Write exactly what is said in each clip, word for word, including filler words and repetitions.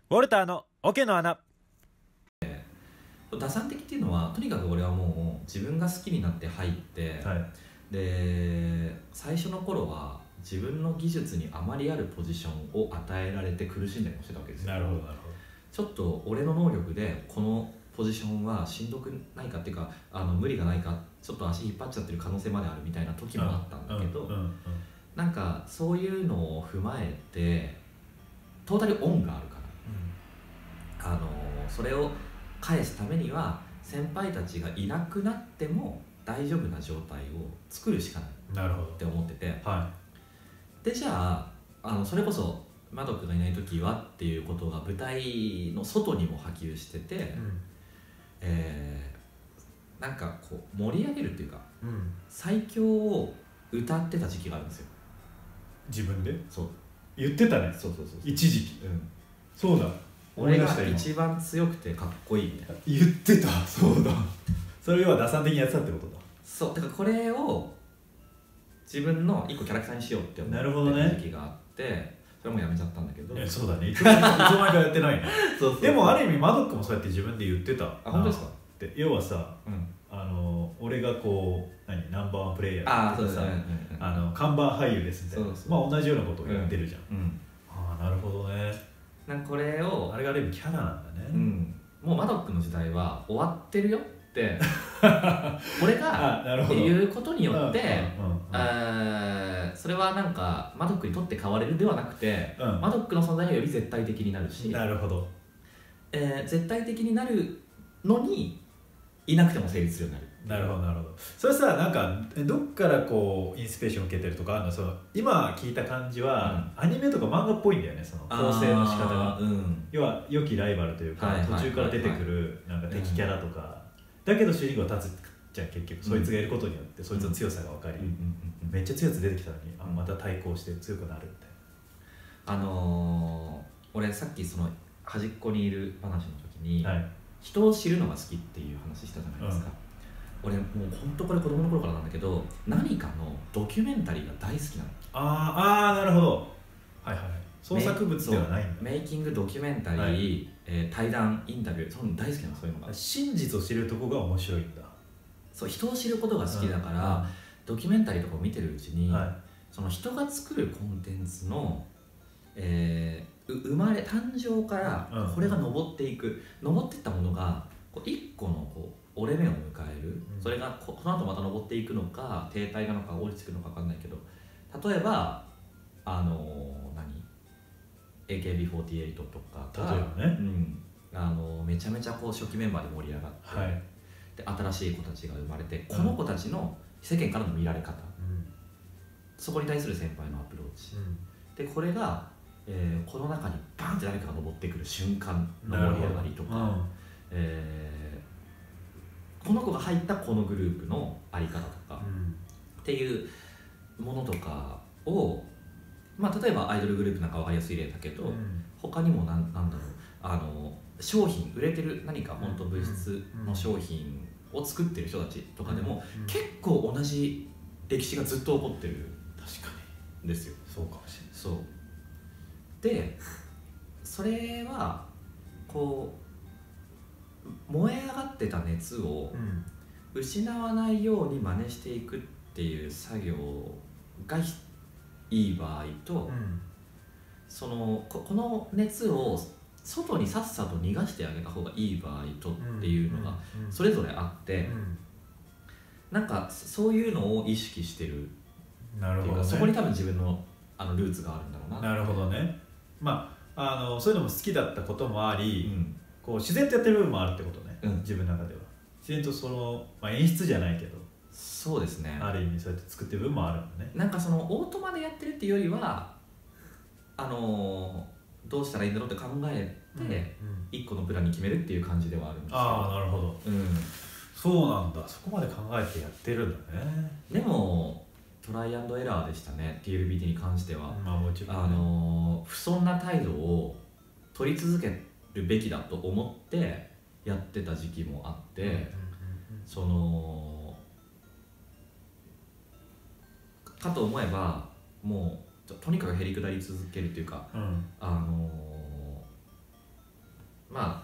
ウォルターのオケの穴。 打算的っていうのはとにかく俺はもう自分が好きになって入って、 はい、 で最初の頃は自分の技術にあまりあるポジションを与えられて苦しんだりもしてたわけですよ。 なるほどなるほど。 ちょっと俺の能力でこのポジションはしんどくないかっていうか、あの無理がないか、ちょっと足引っ張っちゃってる可能性まであるみたいな時もあったんだけど、 うんうんうんうん、 なんかそういうのを踏まえてトータルオンがあるから、うん、あのそれを返すためには先輩たちがいなくなっても大丈夫な状態を作るしかないって思ってて、 はい、 でじゃあ、あのそれこそマドックがいない時はっていうことが舞台の外にも波及してて、うん、えー、なんかこう盛り上げるっていうか、うん、最強を歌ってた時期があるんですよ。 自分でそう言ってたね。 そうそうそう、 一時期、うん、そうだ、 俺が一番強くてかっこいいみたいな言ってた。そうだそれは打算的にやってたってことだ。 そうだからこれを自分の一個キャラクターにしようって思ってた時期があって、ね、それもやめちゃったんだけど。 そうだね、いつの間にかやってないねそうそうそう。でもある意味マドックもそうやって自分で言ってた。 あ、本当ですか。 で要はさ、うん、あの俺がこう何ナンバーワンプレイヤーってさ、あの看板俳優ですみたいな、そうそう、まあ同じようなことをやってるじゃん、うんうん、ああなるほどね。 なんかこれをあれがある意味キャラなんだね、 うん、もうマドックの時代は終わってるよって俺が言うことによってそれはなんかマドックにとって変われるではなくて、うん、マドックの存在がより絶対的になるし、 なるほど、 えー、絶対的になるのにいなくても成立するようになる。 なるほどなるほど。それさ、なんかどっからこうインスピレーションを受けてるとかあるの？その今聞いた感じは、うん、アニメとか漫画っぽいんだよね、その構成の仕方が、うん、要は良きライバルというか、はい、途中から出てくるなんか敵キャラとか、うん、だけど主人公が立つじゃん結局、そいつがいることによってそいつの強さが分かり、うん、めっちゃ強いやつ出てきたのに、あまた対抗して強くなるみたいな。あのー、俺さっきその端っこにいる話の時に、はい、人を知るのが好きっていう話したじゃないですか、うん、俺もう本当これ子供の頃からなんだけど、何かのドキュメンタリーが大好きなの。 あーあーなるほど、はいはい、創作物ではないんだ。 メイキングドキュメンタリー、はい、えー、対談インタビュー、その大好きなの。そういうのが真実を知るとこが面白いんだ。 そう人を知ることが好きだから、うん、ドキュメンタリーとかを見てるうちに、はい、その人が作るコンテンツの、えー、生まれ誕生からこれが上っていく、うん、上っていったものがこう一個のこう折れ目を迎える、うん、それが こ, この後また上っていくのか停滞なのか降りていくのか分かんないけど、例えばあのー、何 エーケービーフォーティーエイト とか例えばね、 うん、あのー、めちゃめちゃこう初期メンバーで盛り上がって、はい、で新しい子たちが生まれて、この子たちの世間からの見られ方、うん、そこに対する先輩のアプローチ、うん、でこれが、えー、この中にバンって誰かが登ってくる瞬間の盛り上がりとか、うん、えー、この子が入ったこのグループの在り方とか、うん、っていうものとかを、まあ、例えばアイドルグループなんか分かりやすい例だけど、うん、他にもなん、なんだろう、あの商品売れてる何か本当物質の商品を作ってる人たちとかでも、うんうん、結構同じ歴史がずっと起こってる。 確かにですよ。 そうかもしれない。 そうでそれはこう燃え上がってた熱を失わないように真似していくっていう作業がいい場合と、うん、その こ, この熱を外にさっさと逃がしてあげた方がいい場合とっていうのがそれぞれあって、うんうん、なんかそういうのを意識してるっていうか、なるほどね、そこに多分自分のあのルーツがあるんだろうな。 なるほどね。まあ、あのそういうのも好きだったこともあり、うん、こう自然とやってる部分もあるってことね、うん、自分の中では自然とその、まあ、演出じゃないけど、 そうですね、 ある意味そうやって作ってる部分もあるんだね。 なんかそのオートマでやってるっていうよりはあのどうしたらいいんだろうって考えて、うんうん、一個のプランに決めるっていう感じではあるんですよ。 ああなるほど、うん、そうなんだ。そこまで考えてやってるんだね。 でもトライアンドエラーでしたね ティーエルビーティー に関しては、 まあもちろんね、 あの不遜な態度を取り続けるべきだと思ってやってた時期もあって、うんうんうんうん、そのかと思えばもう と, とにかくへりくだり続けるっていうか、うん、あの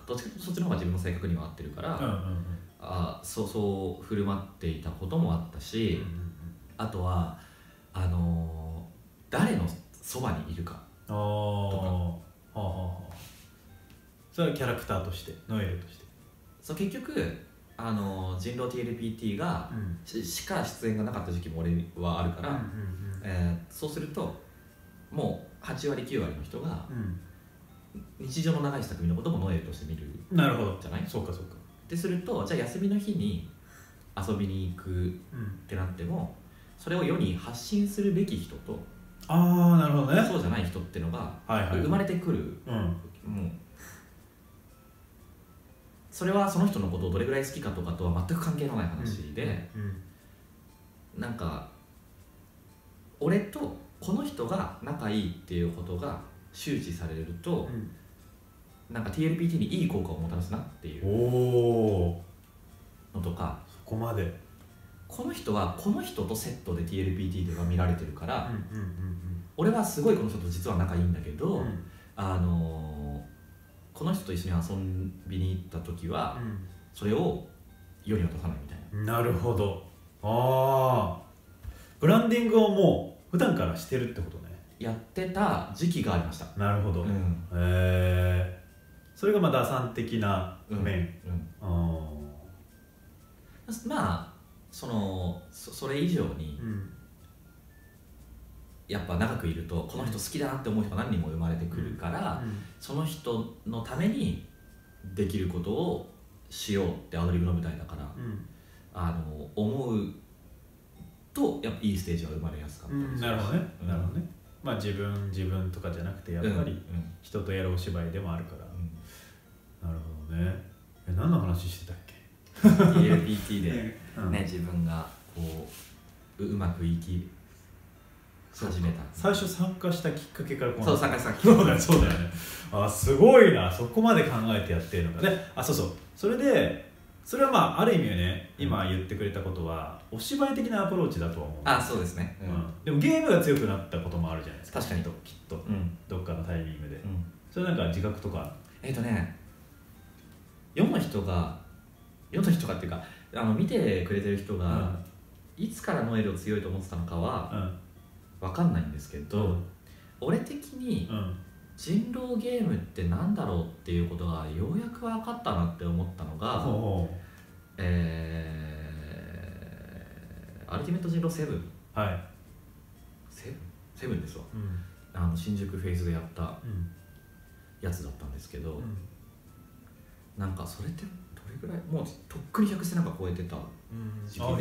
どっちかというとそっちの方が自分の性格には合ってるから、うんうんうん、あそうそう振る舞っていたこともあったし、うんうんうん、あとはあのー、誰のそばにいるかとか、あ、はあはあ、 それはキャラクターとしてノエルとして、 そう結局あの人狼 ティーエルピーティー が、うん、し, しか出演がなかった時期も俺はあるから、うんうんうん、えー、そうするともうはちわりきゅうわりの人が、うん、日常の長い作品のこともノエルとして見るじゃない。 なるほど、そうかそうか。 ってするとじゃあ休みの日に遊びに行くってなっても、うん、それを世に発信するべき人と、 ああなるほどね、 そうじゃない人っていうのが生まれてくる、はいはい、うん、もうそれはその人のことをどれぐらい好きかとかとは全く関係のない話で、うんうん、なんか俺とこの人が仲いいっていうことが周知されると、うん、なんか ティーエルピーティー にいい効果をもたらすなっていうのとか、 そこまでこの人はこの人とセットで ティーエルピーティー が見られてるから、うんうんうんうん、俺はすごいこの人と実は仲いいんだけど、うん、あのーこの人と一緒に遊びに行った時は、うん、それを世には出さないみたいな。なるほど。ああ、ブランディングをもう普段からしてるってことね。 やってた時期がありました。 なるほど、うん、へえ。それがまあ打算的な面、うんうん、あまあその そ, それ以上に、うん、やっぱ長くいるとこの人好きだなって思う人が何人も生まれてくるから、うんうん、その人のためにできることをしようってアドリブの舞台だから、うん、あの思うとやっぱいいステージは生まれやすかったです、 うん、なるほどね、うん、なるほどね。まあ自分自分とかじゃなくてやっぱり人とやるお芝居でもあるから、うん、なるほどね。え何の話してたっけ？ ティーエルピーティー で、ねうん、自分がこう う, うまく生き始めた。 最初参加したきっかけからこうそう参加したきっかけそうだよそうだよね。あすごいな、そこまで考えてやってるのかね。あそうそう、それでそれはまあある意味ね、今言ってくれたことはお芝居的なアプローチだとは思う。 あそうですね、 うんうん、でもゲームが強くなったこともあるじゃないですか。 確かにときっと、うん、どっかのタイミングで、うん、それなんか自覚とかえっ、ー、とね世の人が世の人がっていうかあの見てくれてる人が、うん、いつからノエルを強いと思ってたのかは、うん分かんないんですけど、うん、俺的に人狼ゲームってなんだろうっていうことがようやく分かったなって思ったのが、うんえー、アルティメット人狼セブン、はい、セブンセブンですわ、うん、あの新宿フェイズでやったやつだったんですけど、うん、なんかそれってどれぐらいもうとっくにひゃくせんなんか超えてた時期で、うん、あ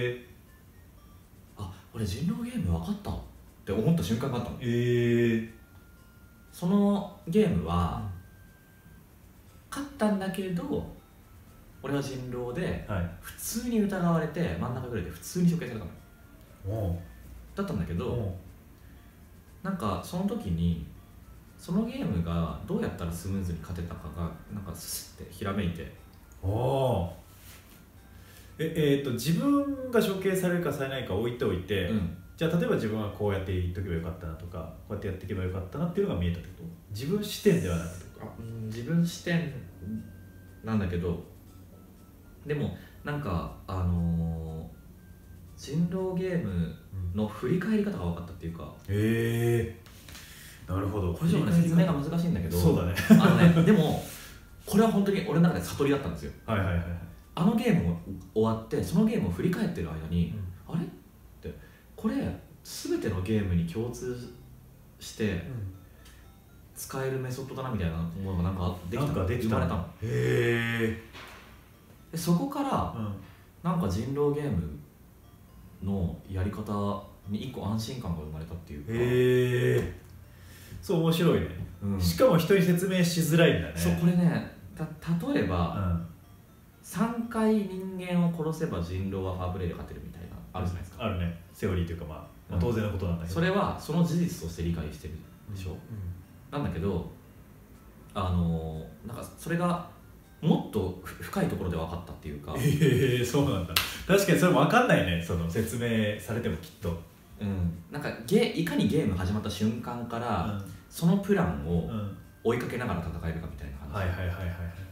あ俺人狼ゲーム分かったって思った瞬間があったの。えー、そのゲームは、うん、勝ったんだけど俺は人狼で、はい、普通に疑われて真ん中ぐらいで普通に処刑されたのよ。だったんだけどなんかその時にそのゲームがどうやったらスムーズに勝てたかがなんかスッてひらめいて、 おええー、と自分が処刑されるかされないか置いておいて、うん、じゃあ例えば自分はこうやって言っとけばよかったなとかこうやってやっていけばよかったなっていうのが見えたってこと？自分視点ではなくてあ、うん、自分視点なんだけどでもなんかあのー、人狼ゲームの振り返り方が分かったっていうか、 へえー、なるほど。 これ以上の、ね、説明が難しいんだけどそうだねあのねでもこれは本当に俺の中で悟りだったんですよ。 はいはいはい。 あのゲーム終わってそのゲームを振り返ってる間に、うん、あれってこれ全てのゲームに共通して使えるメソッドだなみたいなものがなんかできたの、生まれたの。 へえ。そこから、うん、なんか人狼ゲームのやり方に一個安心感が生まれたっていうか。 へえ。そう面白いね、うん、しかも人に説明しづらいんだね。 そうこれねた例えば、うんさんかい人間を殺せば人狼はファープレイで勝てるみたいなあるじゃないですか。 あるね。セオリーというか、まあ、まあ当然のことなんだけど、 それはその事実として理解してるでしょ、うんうん、なんだけどあのなんかそれがもっと深いところで分かったっていうか。 ええー、そうなんだ。確かにそれも分かんないね、その説明されてもきっと。 うん、なんかゲいかにゲーム始まった瞬間から、うん、そのプランを追いかけながら戦えるかみたいな話。 はいはいはいはい。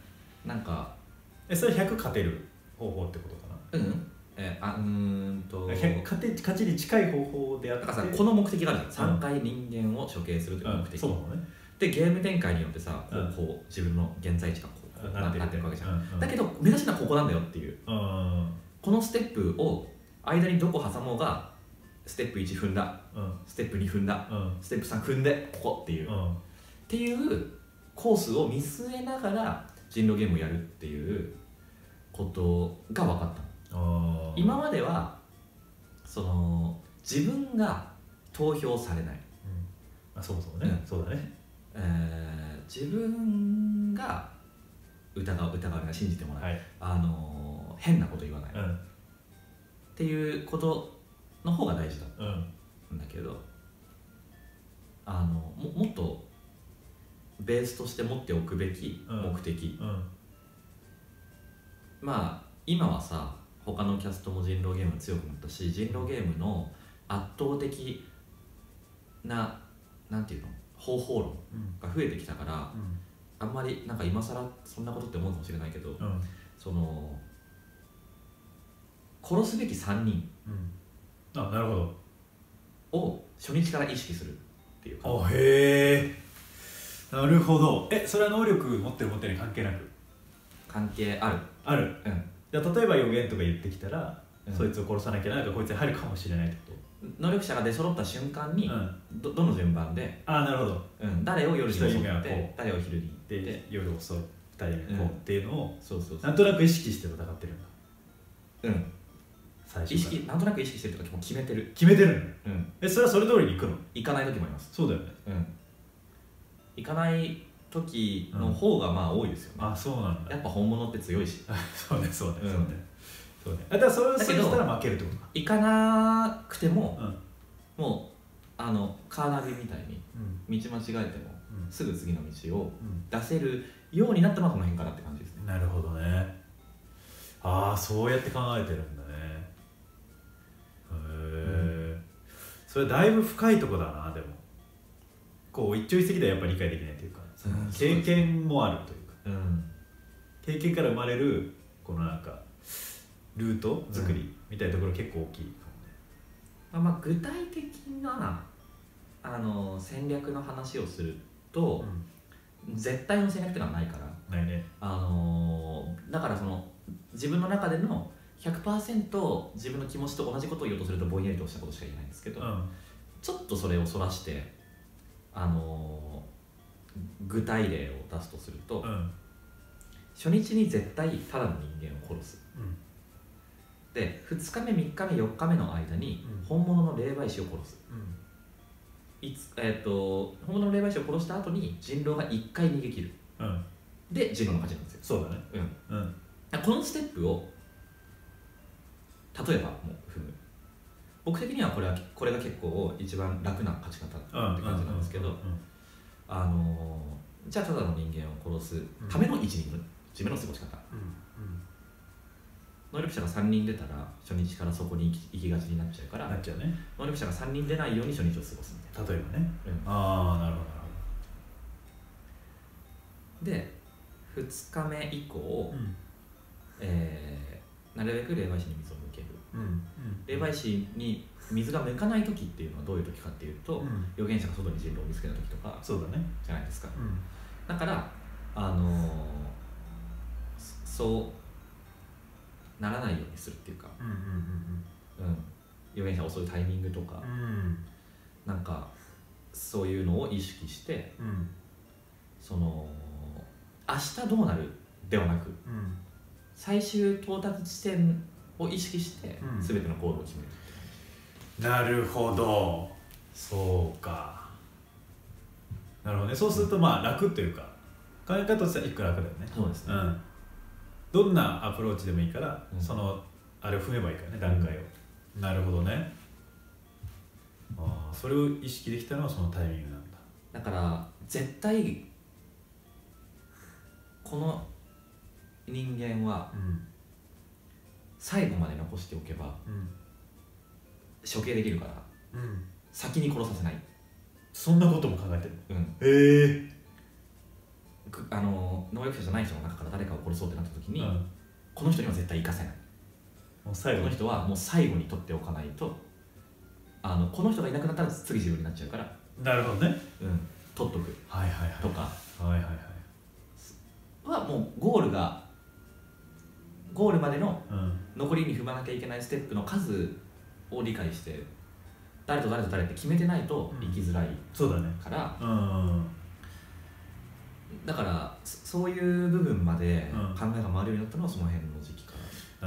なんかえそれひゃく勝てる方法ってことかな。 うんえあうーんとひゃく勝て勝ちに近い方法であってだからさこの目的があるじゃん、さんかい人間を処刑するという目的、 うん、そうだね。 でゲーム展開によってさこう、 うん、 こう自分の現在地がこうなってるわけじゃん、 うんうん、 だけど目指しのはここなんだよっていう、 うん、 このステップを間にどこ挟もうがステップいち踏んだ、 うん、 ステップに踏んだ、うん、ステップさん踏んでここっていう、うん、っていうコースを見据えながら人狼ゲームをやるっていうことが分かったの。今まではその自分が投票されない、 うん、あそうそうね、うん、そうだね、 えー、自分が疑う疑うが信じてもらう、はい、あの変なこと言わない、うん、っていうことの方が大事だったんだけど、うん、あの も, もっとベースとして持っておくべき目的、うんうん、まあ今はさ他のキャストも人狼ゲーム強くなったし、人狼ゲームの圧倒的ななんていうの方法論が増えてきたから、うん、あんまりなんか今更そんなことって思うかもしれないけど、うん、その殺すべきさんにん、 うん、あなるほどを初日から意識するっていうか。 あへえなるほど。えそれは能力持ってる持ってない関係なく？ 関係あるある、うん、じゃあ例えば予言とか言ってきたら、うん、そいつを殺さなきゃなんかこいつに入るかもしれないってこと？能力者が出揃った瞬間に、うん、ど, どの順番であなるほど、 うん、誰を夜に襲って誰を昼に行って夜を襲うふたりめこうっていうのを、 うん、そうそうそうなんとなく意識して戦ってるんだ。 うん最初意識なんとなく意識してるとかもう決めてる決めてるの、 うん、 えそれはそれ通りに行くの？ 行かない時もあります。 そうだよね、 うん、行かない時の方がまあ多いですよね、 うん、あそうなんだ。 やっぱ本物って強いしそうねそうねそうね、うんそうね、だからそれをしたら負けるってことか。 行かなくても、うん、もうあのカーナビみたいに道間違えても、うん、すぐ次の道を出せるようになったのはこの辺かなって感じですね。 なるほどね。ああそうやって考えてるんだね。へえ、うん、それだいぶ深いとこだな。でもこう一朝一夕ではやっぱり理解できないというか、うん、経験もあるというか、うん、経験から生まれるこのなんかルート作りみたいなところ結構大きいかもね。 まあ、まあ具体的なあの戦略の話をすると、うん、絶対の戦略っていうのはないからないね。 あのだからその自分の中での ひゃくパーセント 自分の気持ちと同じことを言おうとするとぼんやりとしたことしか言えないんですけど、うん、ちょっとそれをそらしてあの具体例を出すとすると、うん、初日に絶対ただの人間を殺す、うん、でふつかめみっかめよっかめの間に本物の霊媒師を殺す、うん、いつえー、と本物の霊媒師を殺した後に人狼がいっかい逃げ切る、うん、で人狼の勝ちなんですよ。 そうだね、 うんうん、このステップを例えばもう踏む。僕的にはこれはこれが結構一番楽な勝ち方って感じなんですけど、あのじゃあただの人間を殺すための一人一目の過ごし方、うんうん、能力者がさんにん出たら初日からそこに行きがちになっちゃうからなっちゃう、ね、 能力者がさんにん出ないように初日を過ごすみたいな。 例えばね、うん、ああなるほどなるほど。でふつかめ以降、うんえー、なるべく霊媒師に水を向ける、うんうん、霊媒師に水が向かない時っていうのはどういう時かっていうと、うん、預言者が外に人狼を見つけた時とかそうだねじゃないですか、うん、だからあのー、そうならないようにするっていうか、うんうんうんうん、預言者を襲うタイミングとか、うん、なんかそういうのを意識して、うん、その明日どうなるではなく、うん、最終到達地点を意識して全ての行動を決める、 うん、なるほど。そうかなるほどね。そうするとまあ楽というか考え方としてはいくら楽だよね。 そうですね、うん、 どんなアプローチでもいいから、うん、そのあれを踏めばいいからね段階を、うん、なるほどね。あそれを意識できたのはそのタイミングなんだ。 だから絶対この人間は最後まで残しておけば処刑できるから、うん、先に殺させない。 そんなことも考えてる、 うん、 へえ。 あの能能力者じゃない人の中から誰かを殺そうってなった時に、うん、この人には絶対生かせない。 もう最後この人はもう最後に取っておかないと、あのこの人がいなくなったら次自分になっちゃうから。 なるほどね、 うん、取っとくとか、はいはいはいはい、はもうゴールがゴールまでの残りに踏まなきゃいけないステップの数を理解して、誰と誰と誰って決めてないと生きづらいから、うん、 そうだね、うん、 だからそういう部分まで考えが回るようになったのはその辺の時期から。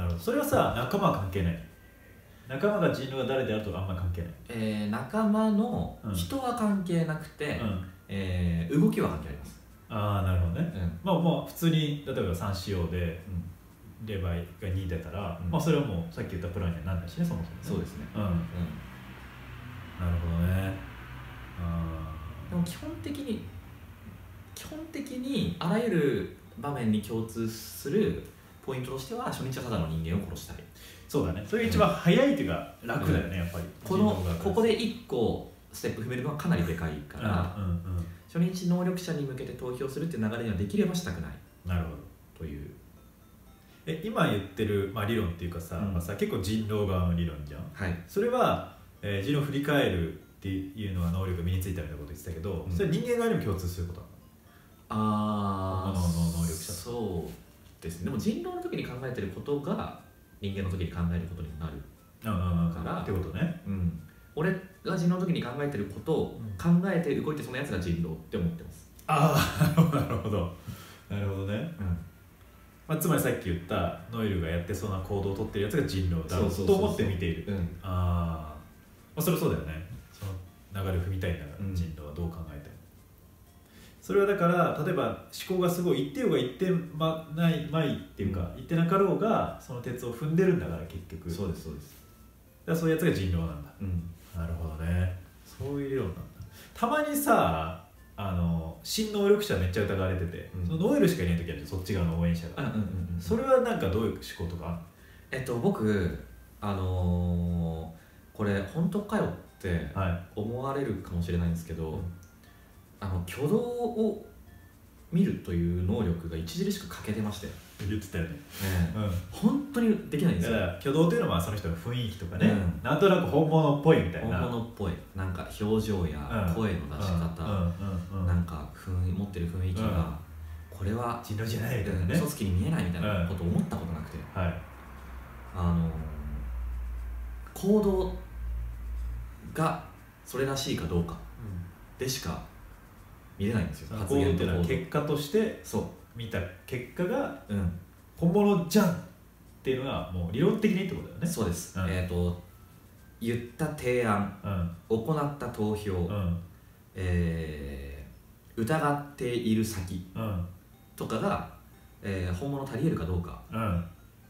なるほど。それはさ、仲間は関係ない。仲間が人狼が誰であるとかあんまり関係ない。 えー、仲間の人は関係なくて、うん、えー、動きは関係あります。 ああ、なるほどね、うん、まあまあ普通に例えばさん仕様で、うん、レバイがに出たら、うん、まあそれはもうさっき言ったプランにはなんないしね、そもそもね。そうですね、うん、うん、なるほどね。 あでも基本的に基本的にあらゆる場面に共通するポイントとしては、初日はただの人間を殺したい。 そうだね、それが一番早いというか楽だよね、うん、やっぱりこのここでいっこステップ踏めるのはかなりでかいから、うんうんうん、初日能力者に向けて投票するっていう流れにはできればしたくない。 なるほど。 というえ今言ってる、まあ、理論っていうかさ、うん、まあ、さ結構人狼側の理論じゃん、 はい、 それは、えー、人狼を振り返るっていうのは能力が身についたみたいなこと言ってたけど、うん、それは人間側にも共通することなの？ ああ、 の能力者。 そうですね。でも人狼の時に考えてることが人間の時に考えることになるからってことね、 うん、俺が人狼の時に考えてることを考えて動いてそのやつが人狼って思ってます。 ああ、なるほどなるほどね、うん、まあ、つまりさっき言ったノイルがやってそうな行動をとってるやつが人狼だと思って見ている。ああ、まあそれはそうだよね。その流れを踏みたいんだから、うん、人狼はどう考えても。それはだから例えば思考がすごい言ってようが言ってまないまいっていうか、うん、言ってなかろうがその鉄を踏んでるんだから結局。 そうですそうです。 だからそういうやつが人狼なんだ、うん、なるほどね。そういう理論なんだ。たまにさ、あの新能力者めっちゃ疑われてて、うん、そのノエルしかいない時あるじゃん、そっち側の応援者が、うんうんうんうん、それはなんかどういう思考とか？ えっと僕あのー、これ本当かよって思われるかもしれないんですけど、はい、あの挙動を見るという能力が著しく欠けてまして。 言ってたよね、ね、 うん、本当にできないんですよ。 挙動というのはその人の雰囲気とかね、うん、なんとなく本物っぽいみたいな。 本物っぽい、なんか表情や声の出し方、なんか雰持ってる雰囲気が、うん、これは人狼じゃないみたいなね、 嘘つきに見えないみたいなことを思ったことなくて、 うん、はい、 あの行動がそれらしいかどうかでしか見れないんですよ。 発言っていうのは結果としてそう見た結果が本物じゃんっていうのがもう理論的にってことだよね。 そうです、うん、えーと言った提案、うん、行った投票、うん、えー、疑っている先とかが、えー、本物足りえるかどうか、うん、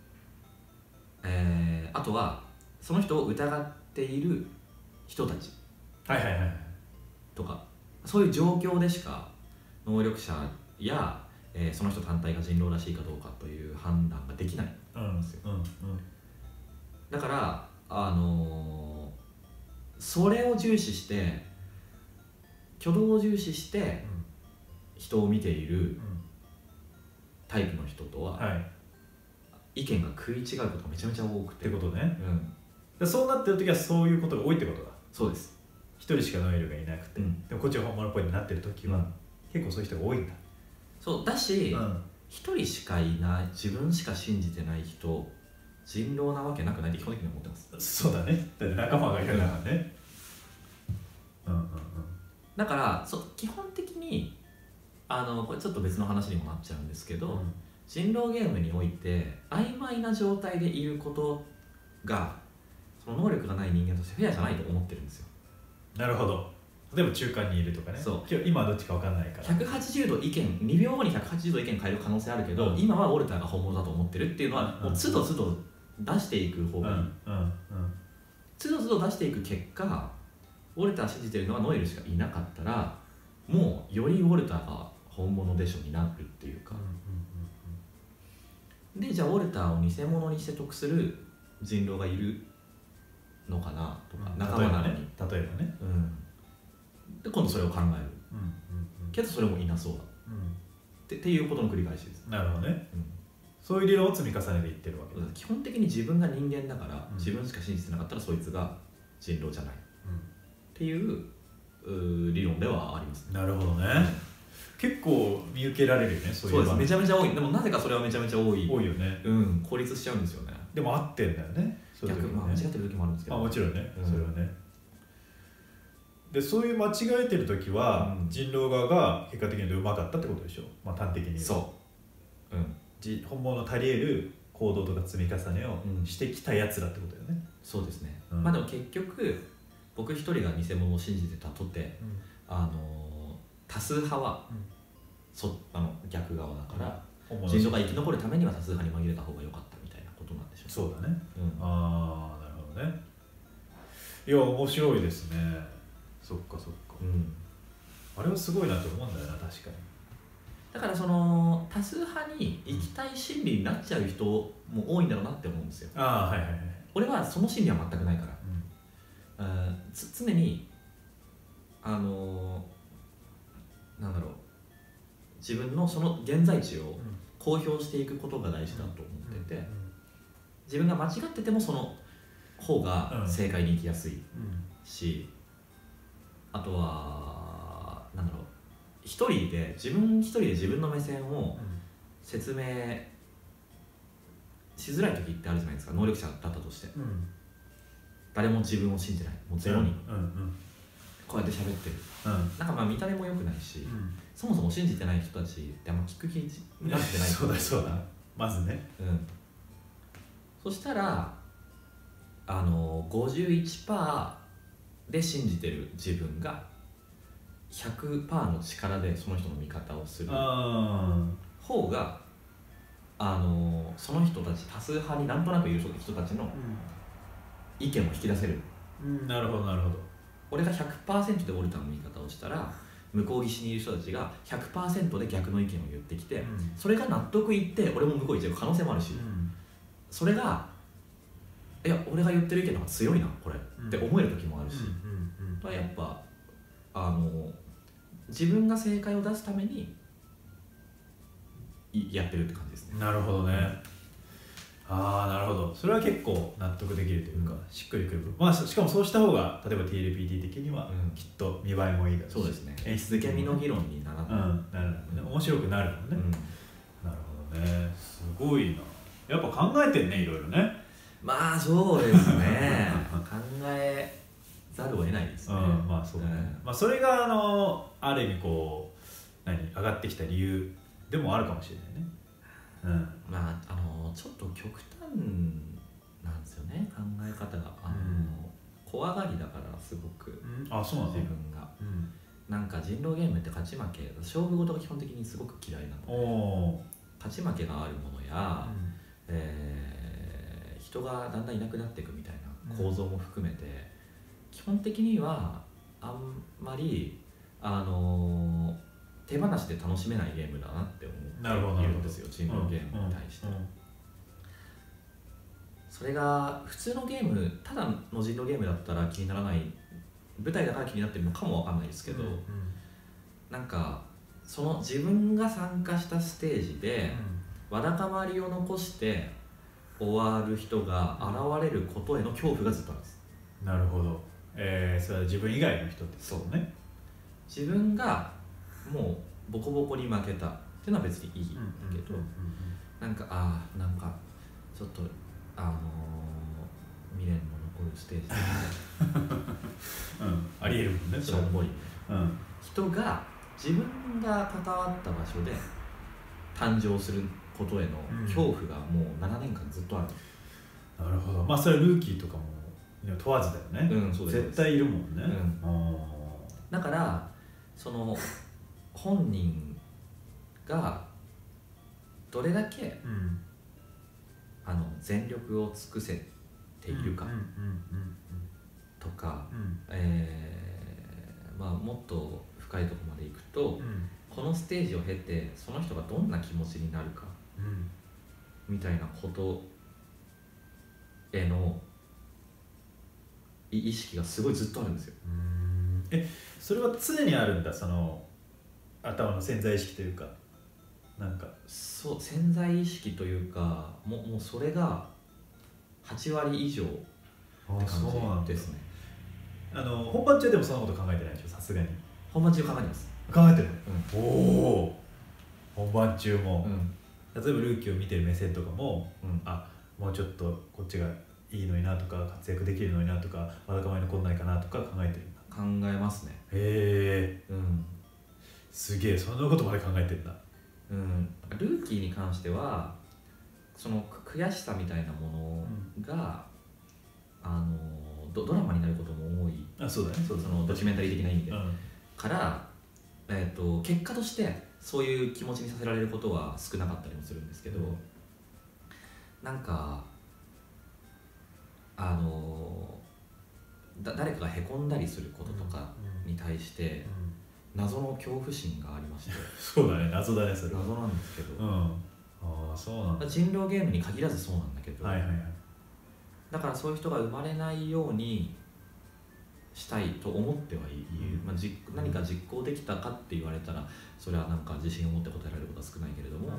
えー、あとはその人を疑っている人たちとか、そういう状況でしか能力者や、えー、その人単体が人狼らしいかどうかという判断ができないんですよ、うんうんうん、だからあのー、それを重視して挙動を重視して人を見ているタイプの人とは、はい、意見が食い違うことがめちゃめちゃ多くてってことね、うん、そうなってる時はそういうことが多いってことだ。 そうです。 一人しかノエルがいなくて、うん、でもこっちが本物っぽいになってる時は、うん、結構そういう人が多いんだ。 そうだし、うん、一人しかいない、自分しか信じてない人、人狼なわけなくないって基本的に思ってます。 そうだね、だって仲間がいるからね、うんうんうん、 だからそ基本的にあのこれちょっと別の話にもなっちゃうんですけど、うん、人狼ゲームにおいて曖昧な状態でいることがその能力がない人間としてフェアじゃないと思ってるんですよ。 なるほど。例えば中間にいるとかね。そう。今はどっちか分かんないから。 ひゃくはちじゅうど意見、にびょうごにひゃくはちじゅうど意見変える可能性あるけど、うん、今はウォルターが本物だと思ってるっていうのは、うん、もう都度都度出していく方がいい。うんうんうん、都度都度出していく結果、ウォルター信じてるのはノエルしかいなかったら、もうよりウォルターが本物でしょになるっていうか。うんうんうん、で、じゃあウォルターを偽物にして得する人狼がいるのかなとか、うん、仲間なのに。 例えばね。例えばね。 うんで今度それを考える、うんうんうん、けどそれもいなそうだ、うん、 てっていうことの繰り返しです。 なるほどね、うん、そういう理論を積み重ねていってるわけだ。 基本的に自分が人間だから、うん、自分しか信じてなかったらそいつが人狼じゃない、うん、っていう理論ではあります、 ね。なるほどね、結構見受けられるよね、そういう。 そうです、めちゃめちゃ多い。でもなぜかそれはめちゃめちゃ多い。 多いよね。 うん、孤立しちゃうんですよね。 でも合ってんだよね。 そういう時ね、逆、まあ、間違ってる時もあるんですけど、 まあ、もちろんね、うん、それはね。でそういう間違えてる時は、うん、人狼側が結果的にうまかったってことでしょ、まあ、端的に言う。 そう、うん、 じ本物の足り得る行動とか積み重ねをしてきたやつらってことだよね、うん、 そうですね、うん、まあでも結局僕一人が偽物を信じてたとて、うん、あの多数派は、うん、そあの逆側だから、うん、人狼が生き残るためには多数派に紛れた方が良かったみたいなことなんでしょう。 そうだね、うん、ああなるほどね。いや面白いですね。そっかそっか、うん、あれはすごいなと思うんだよな、確かに。 だからその多数派に行きたい心理になっちゃう人も多いんだろうなって思うんですよ。 ああはいはいはい。 俺はその心理は全くないから、うん、あつ常にあのー、なんだろう、自分のその現在地を公表していくことが大事だと思ってて、自分が間違っててもその方が正解に行きやすいし、あとはなんだろう、一人で自分一人で自分の目線を説明しづらい時ってあるじゃないですか。能力者だったとして、うん、誰も自分を信じない、もうゼロ人、うんうんうん、こうやって喋ってる、うん、なんかまあ見た目も良くないし、うん、そもそも信じてない人たちってあんま聞く気になってないそうだそうだ、まずね、 うん、そしたらあの ごじゅういちパーセント で信じてる自分が ひゃくパーセント の力でその人の味方をする方が、あのその人たち多数派になんとなくいる人たちの意見を引き出せる、 うんうん、なるほどなるほど。 俺が ひゃくパーセント でオルタの味方をしたら向こう岸にいる人たちが ひゃくパーセント で逆の意見を言ってきて、うん、それが納得いって俺も向こう行っちゃう可能性もあるし、うん、それがいや俺が言ってる意見の方が強いなこれ、うん、って思える時もあるし、うんうん、やっぱあの自分が正解を出すためにやってるって感じですね。 なるほどね。ああなるほど。それは結構納得できるというか、うん、しっくりくる。まあしかもそうした方が例えば ティーエルピーティー 的にはきっと見栄えもいいだろうし、 そうですね。演出受け身の議論にならない、うん、 なるほどね。面白くなるもんね、うん、なるほどね。すごいな。やっぱ考えてんね、いろいろね。 まあそうですね考えざるを得ないですね、うん、 まあそうね、うん、まあそれがあのある意味こう何上がってきた理由でもあるかもしれないね、 うん、まああのちょっと極端なんですよね、考え方があの、うん、怖がりだからすごく、 うん、あそうなの自分が、うん、なんか人狼ゲームって勝ち負け勝負事が基本的にすごく嫌いなので、勝ち負けがあるものや、うんえー人がだんだんいなくなっていくみたいな構造も含めて、うん、基本的にはあんまり、あのー、手放しで楽しめないゲームだなって思っているんですよ、人狼ゲームに対して、うんうんうん、それが普通のゲーム、ただの人狼ゲームだったら気にならない、舞台だから気になってるのかもわかんないですけど、うんうん、なんかその自分が参加したステージで、うん、わだかまりを残して終わる人が現れることへの恐怖がずっとあるんです。 なるほど、えー、それは自分以外の人ってそうね。 自分がもうボコボコに負けたっていうのは別にいいんだけど、なんかああなんかちょっとあのー、未練の残るステージで、 うん、ありえるもんね、 しょんぼり、うん、人が自分が関わった場所で誕生することへの恐怖がもうななねんかんずっとある、 うん、なるほど。まあそれはルーキーとかも問わずだよね、 うん、そうです。 絶対いるもんね、うん、 だからその本人がどれだけ、うん、あの全力を尽くせているかとか、えーまあ、もっと深いところまでいくと、うん、このステージを経てその人がどんな気持ちになるか、うん、みたいなことへの意識がすごいずっとあるんですよ。 うーんえそれは常にあるんだ、その頭の潜在意識というか。 なんかそう潜在意識というかもう、もうそれがはちわり以上って感じですね。 あの本番中でもそんなこと考えてないでしょ、さすがに。 本番中考えてます。 考えてる、うん、おお本番中も、うん、例えばルーキーを見てる目線とかも、うん、あもうちょっとこっちがいいのになとか活躍できるのになとかまだかまえ残んないかなとか考えてる。 考えますね。 へえ、うん、すげえそんなことまで考えてるんだ。 うん、ルーキーに関してはその悔しさみたいなものが、うん、あの ド, ドラマになることも多い。 あ、そうだね、 そのドキュメンタリー的な意味で、うん、から、えー、と結果としてそういう気持ちにさせられることは少なかったりもするんですけど、うん、なんかあのだ誰かがへこんだりすることとかに対して、うんうん、謎の恐怖心がありましてそうだね、謎だね、それ謎なんですけど、 うん、ああそうなんだ。 人狼ゲームに限らずそうなんだけど、 はいはいはい、 だからそういう人が生まれないようにしたいと思ってはいる、うんまあ、じ何か実行できたかって言われたらそれはなんか自信を持って答えられることは少ないけれども、うん、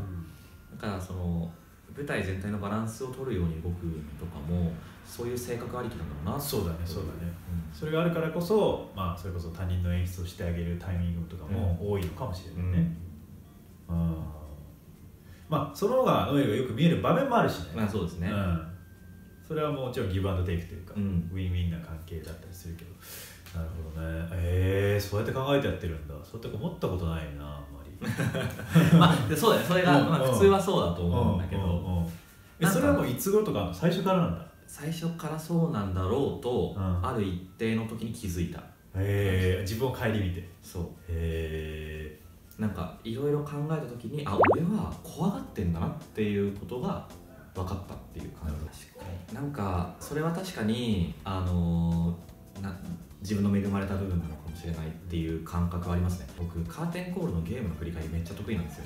だからその舞台全体のバランスを取るように動くとかもそういう性格ありきなんだろうな。 そうだねそうだね、うん、それがあるからこそ、まあ、それこそ他人の演出をしてあげるタイミングとかも多いのかもしれないね、うんうん、まあその方がノエルがよく見える場面もあるしね。 まあそうですね、うん、 それはもちろんギブアンドテイクというか、うん、ウィンウィンな関係だったりするけど、なるほどね。えー、そうやって考えてやってるんだ。そうやって思ったことないな、あんまりまあそうだね、それが、うんまあ、普通はそうだと思うんだけど、うんうんうん、 えそれはもういつ頃とか最初からなんだ。 最初からそうなんだろうと、うん、ある一定の時に気づいた。 へえ、自分を顧みて。 そう。 へえ。 なんかいろいろ考えた時に、あ、俺は怖がってんだなっていうことが分かったっていう感じ。確かに。なんかそれは確かにあのー、な自分の恵まれた部分なのかもしれないっていう感覚はありますね。僕カーテンコールのゲームの振り返りめっちゃ得意なんですよ。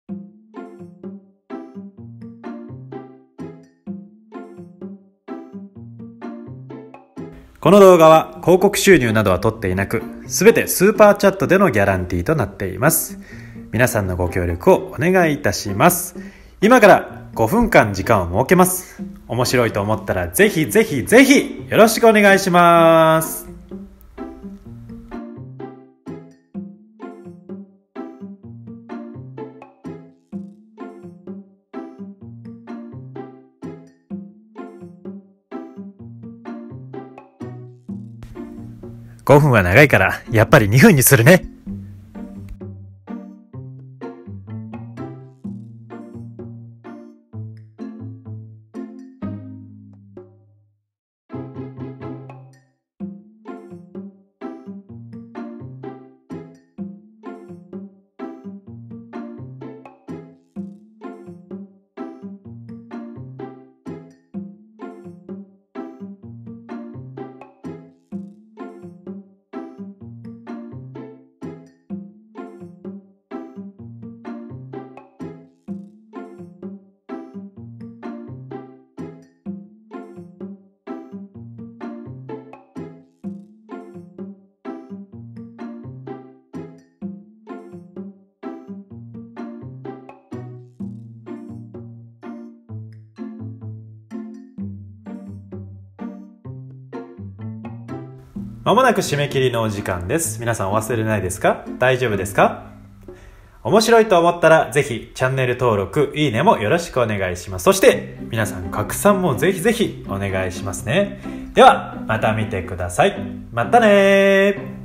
この動画は広告収入などは取っていなく、すべてスーパーチャットでのギャランティーとなっています。皆さんのご協力をお願いいたします。今からごふんかん時間を設けます。面白いと思ったらぜひぜひぜひよろしくお願いします。ごふんは長いから、やっぱりにふんにするね。まもなく締め切りのお時間です。皆さんお忘れないですか？大丈夫ですか？面白いと思ったらぜひチャンネル登録、いいねもよろしくお願いします。そして皆さん拡散もぜひぜひお願いしますね。ではまた見てください。またねー。